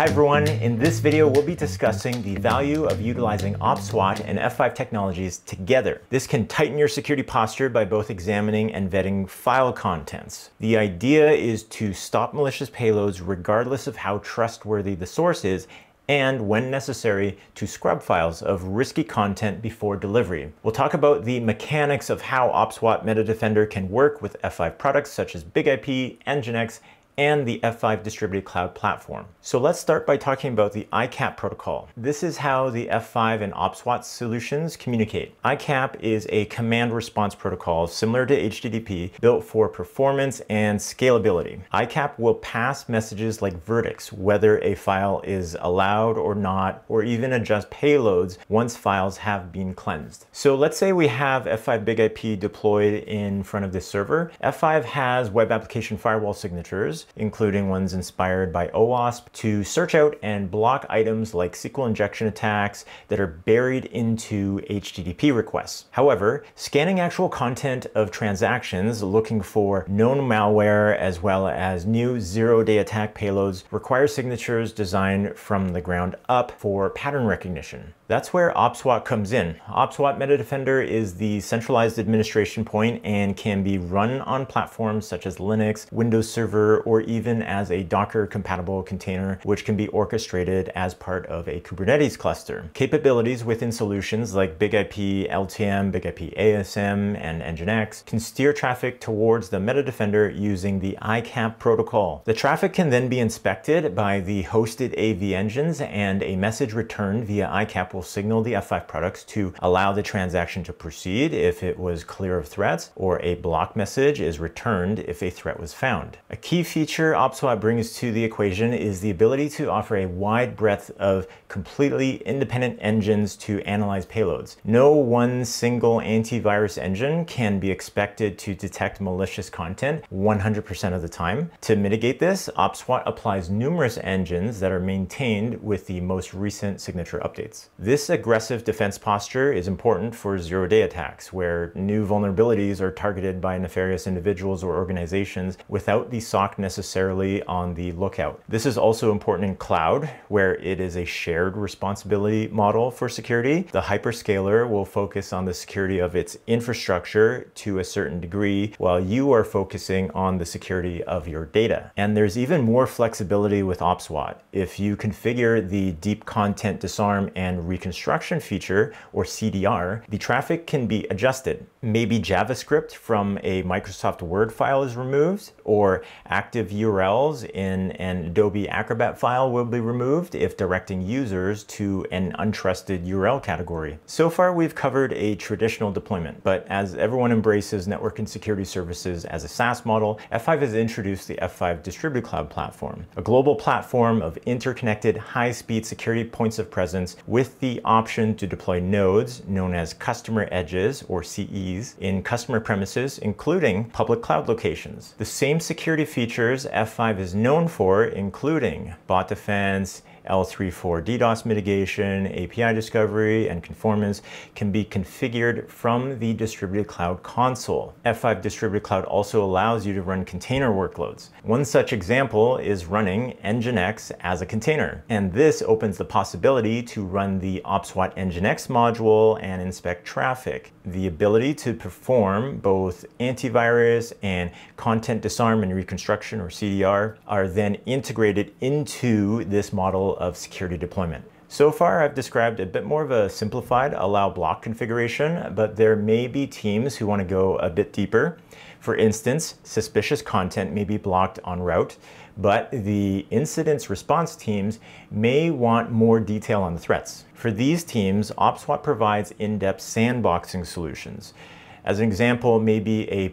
Hi everyone, in this video we'll be discussing the value of utilizing OPSWAT and F5 technologies together. This can tighten your security posture by both examining and vetting file contents. The idea is to stop malicious payloads regardless of how trustworthy the source is, and when necessary, to scrub files of risky content before delivery. We'll talk about the mechanics of how OPSWAT MetaDefender can work with F5 products such as BIG-IP, NGINX, and the F5 distributed cloud platform. So let's start by talking about the ICAP protocol. This is how the F5 and OPSWAT solutions communicate. ICAP is a command response protocol similar to HTTP, built for performance and scalability. ICAP will pass messages like verdicts, whether a file is allowed or not, or even adjust payloads once files have been cleansed. So let's say we have F5 BIG-IP deployed in front of this server. F5 has web application firewall signatures, including ones inspired by OWASP, to search out and block items like SQL injection attacks that are buried into HTTP requests. However, scanning actual content of transactions looking for known malware as well as new zero-day attack payloads requires signatures designed from the ground up for pattern recognition. That's where OPSWAT comes in. OPSWAT MetaDefender is the centralized administration point and can be run on platforms such as Linux, Windows Server, or even as a Docker-compatible container, which can be orchestrated as part of a Kubernetes cluster. Capabilities within solutions like BIG-IP LTM, BIG-IP ASM, and NGINX can steer traffic towards the MetaDefender using the ICAP protocol. The traffic can then be inspected by the hosted AV engines, and a message returned via ICAP will signal the F5 products to allow the transaction to proceed if it was clear of threats, or a block message is returned if a threat was found. A key feature OPSWAT brings to the equation is the ability to offer a wide breadth of completely independent engines to analyze payloads. No one single antivirus engine can be expected to detect malicious content 100% of the time. To mitigate this, OPSWAT applies numerous engines that are maintained with the most recent signature updates. This aggressive defense posture is important for zero-day attacks, where new vulnerabilities are targeted by nefarious individuals or organizations without the SOC necessarily on the lookout. This is also important in cloud, where it is a shared responsibility model for security. The hyperscaler will focus on the security of its infrastructure to a certain degree, while you are focusing on the security of your data. And there's even more flexibility with OPSWAT. If you configure the deep content disarm and Reconstruction feature, or CDR, the traffic can be adjusted. Maybe JavaScript from a Microsoft Word file is removed, or active URLs in an Adobe Acrobat file will be removed if directing users to an untrusted URL category. So far, we've covered a traditional deployment, but as everyone embraces network and security services as a SaaS model, F5 has introduced the F5 distributed cloud platform, a global platform of interconnected high-speed security points of presence with the option to deploy nodes known as customer edges, or CEs, in customer premises, including public cloud locations. The same security features F5 is known for, including bot defense, L3 for DDoS mitigation, API discovery, and conformance, can be configured from the distributed cloud console. F5 distributed cloud also allows you to run container workloads. One such example is running NGINX as a container, and this opens the possibility to run the OPSWAT NGINX module and inspect traffic. The ability to perform both antivirus and content disarm and reconstruction, or CDR, are then integrated into this model of security deployment. So far, I've described a bit more of a simplified allow block configuration, but there may be teams who want to go a bit deeper. For instance, suspicious content may be blocked en route, but the incident response teams may want more detail on the threats. For these teams, OPSWAT provides in-depth sandboxing solutions. As an example, maybe a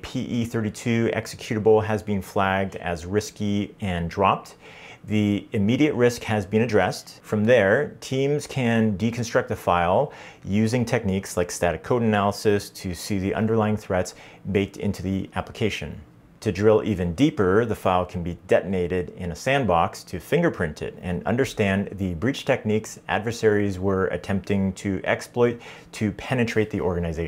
PE32 executable has been flagged as risky and dropped. The immediate risk has been addressed. From there, teams can deconstruct the file using techniques like static code analysis to see the underlying threats baked into the application. To drill even deeper, the file can be detonated in a sandbox to fingerprint it and understand the breach techniques adversaries were attempting to exploit to penetrate the organization.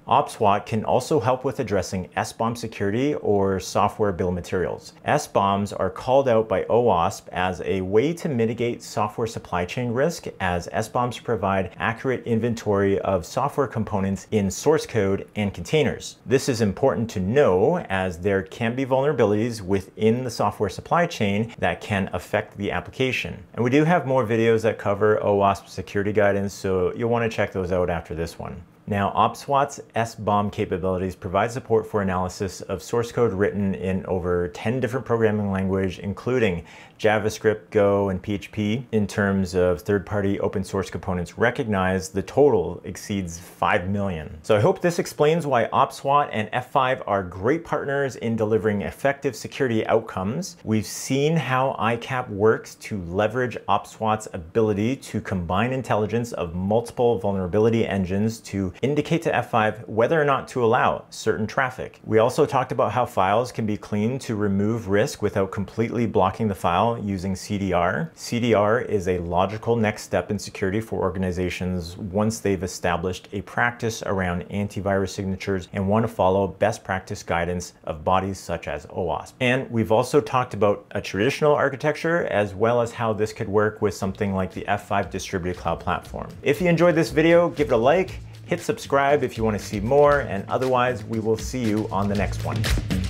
OPSWAT can also help with addressing Sbomb security or software bill of materials. Sbombs are called out by OWASP as a way to mitigate software supply chain risk, as Sbombs provide accurate inventory of software components in source code and containers. This is important to know, as there can be vulnerabilities within the software supply chain that can affect the application. And we do have more videos that cover OWASP security guidance, so you'll want to check those out after this one. Now, OPSWAT's Sbomb capabilities provide support for analysis of source code written in over 10 different programming languages, including JavaScript, Go, and PHP. In terms of third-party open source components recognized, the total exceeds 5 million. So I hope this explains why OPSWAT and F5 are great partners in delivering effective security outcomes. We've seen how ICAP works to leverage OPSWAT's ability to combine intelligence of multiple vulnerability engines to indicate to F5 whether or not to allow certain traffic. We also talked about how files can be cleaned to remove risk without completely blocking the file using CDR. CDR is a logical next step in security for organizations once they've established a practice around antivirus signatures and want to follow best practice guidance of bodies such as OWASP. And we've also talked about a traditional architecture, as well as how this could work with something like the F5 distributed cloud platform. If you enjoyed this video, give it a like, hit subscribe if you want to see more, and otherwise we will see you on the next one.